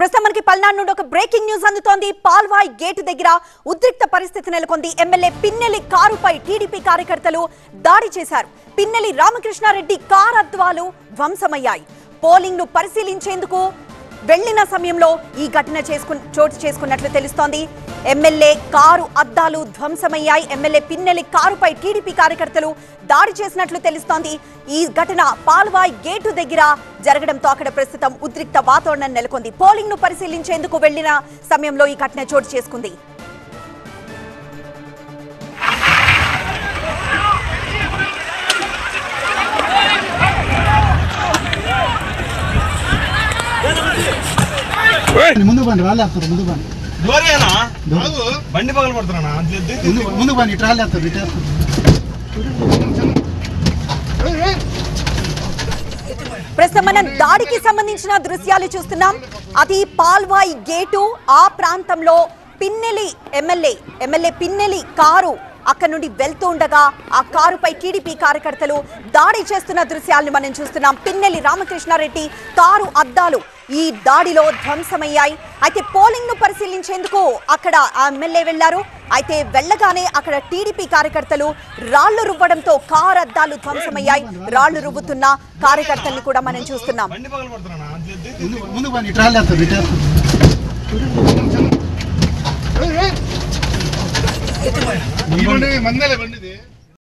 ప్రస్తుతం మనకి పల్నాడు నుండి ఒక బ్రేకింగ్ న్యూస్ అందుతోంది. పాల్వాయి గేటు దగ్గర ఉద్రిక్త పరిస్థితి నెలకొంది. ఎమ్మెల్యే పిన్నెల్లి కారుపై టీడీపీ కార్యకర్తలు దాడి చేశారు. పిన్నెల్లి రామకృష్ణారెడ్డి కారు అద్దాలు ధ్వంసమయ్యాయి. పోలింగ్ ను పరిశీలించేందుకు వెళ్లిన సమయంలో ఈ ఘటన చోటు చేసుకున్నట్లు తెలుస్తోంది. ఎమ్మెల్యే కారు అద్దాలు ధ్వంసమయ్యాయి. ఎమ్మెల్యే పిన్నెల్లి కారుపై టీడీపీ కార్యకర్తలు దాడి చేసినట్లు తెలుస్తోంది. ఈ ఘటన పాల్వాయి గేటు దగ్గర జరగడంతో అక్కడ ప్రస్తుతం ఉద్రిక్త వాతావరణం నెలకొంది. పోలింగ్ ను పరిశీలించేందుకు వెళ్లిన సమయంలో ఈ ఘటన చోటు చేసుకుంది. ముందు బండి రాలేస్తారు. ముందు బండి బండి పగలు పడుతున్నా ముందు బండి ఇటు రాలేస్తారు. ఇటు ప్రస్తుతం మనం దాడికి సంబంధించిన దృశ్యాలు చూస్తున్నాం. అది పాల్వాయి గేటు. ఆ ప్రాంతంలో పిన్నెల్లి ఎమ్మెల్యే పిన్నెల్లి కారు అక్కడ నుండి వెళ్తూ ఉండగా ఆ కారుపై టీడీపీ కార్యకర్తలు దాడి చేస్తున్న దృశ్యాలను మనం చూస్తున్నాం. పిన్నెల్లి రామకృష్ణారెడ్డి కారు అద్దాలు ఈ దాడిలో ధ్వంసమయ్యాయి. అయితే పోలింగ్ ను పరిశీలించేందుకు అక్కడ ఆ ఎమ్మెల్యే వెళ్లారు. అయితే వెళ్లగానే అక్కడ టీడీపీ కార్యకర్తలు రాళ్లు రువ్వడంతో కారు అద్దాలు ధ్వంసమయ్యాయి. రాళ్లు రువ్వుతున్న కార్యకర్తల్ని కూడా మనం చూస్తున్నాం. ముందు బండి ఇటు రాలేస్తారు. మందలే బండిది